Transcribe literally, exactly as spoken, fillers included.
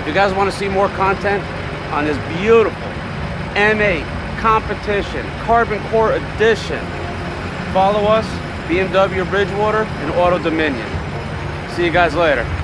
you guys want to see more content on this beautiful M eight competition carbon core edition, follow us, B M W of Bridgewater and Auto Dominion. See you guys later.